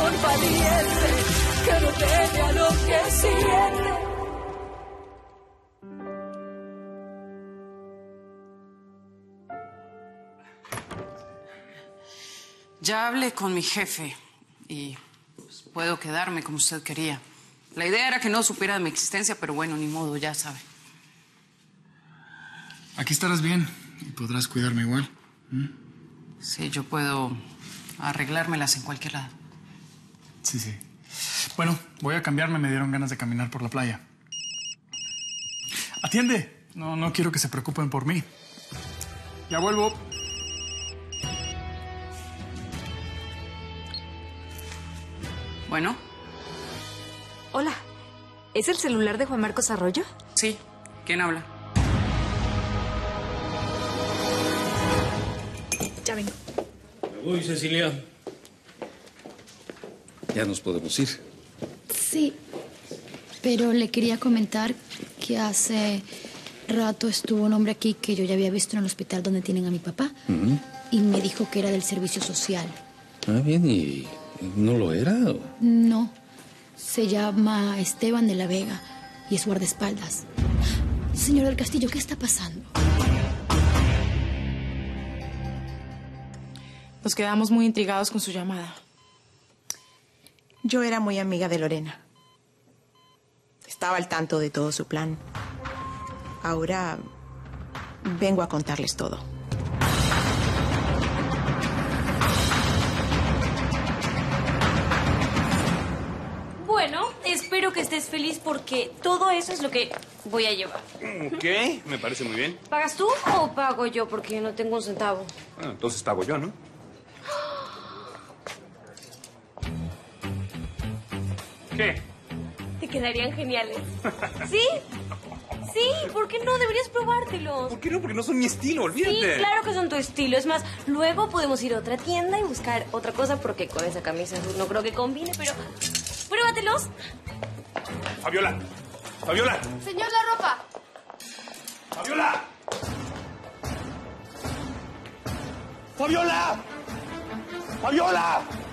amor valiente que no teme a lo que siente. Ya hablé con mi jefe y pues, puedo quedarme como usted quería. La idea era que no supiera de mi existencia, pero bueno, ni modo, ya sabe. Aquí estarás bien y podrás cuidarme igual. Sí, yo puedo arreglármelas en cualquier lado. Sí, sí. Bueno, voy a cambiarme. Me dieron ganas de caminar por la playa. ¡Atiende! No quiero que se preocupen por mí. Ya vuelvo. Bueno. Hola, ¿es el celular de Juan Marcos Arroyo? Sí, ¿quién habla? Ya vengo. Me voy, Cecilia. Ya nos podemos ir. Sí, pero le quería comentar que hace rato estuvo un hombre aquí que yo ya había visto en el hospital donde tienen a mi papá. Y me dijo que era del servicio social. Ah, bien, ¿y no lo era? No, se llama Esteban de la Vega y es guardaespaldas. Señor del Castillo, ¿qué está pasando? Nos quedamos muy intrigados con su llamada. Yo era muy amiga de Lorena. Estaba al tanto de todo su plan. Ahora vengo a contarles todo. Bueno, espero que estés feliz porque todo eso es lo que voy a llevar. Ok, me parece muy bien. ¿Pagas tú o pago yo? Porque no tengo un centavo. Bueno, entonces pago yo, ¿no? ¿Qué? Te quedarían geniales. ¿Sí? Sí, ¿por qué no? Deberías probártelos. ¿Por qué no? Porque no son mi estilo, olvídate. Sí, claro que son tu estilo. Es más, luego podemos ir a otra tienda y buscar otra cosa porque con esa camisa azul no creo que combine, pero... ¡Pruébatelos! ¡Fabiola! ¡Fabiola! Señor, la ropa. ¡Fabiola! ¡Fabiola! ¡Fabiola!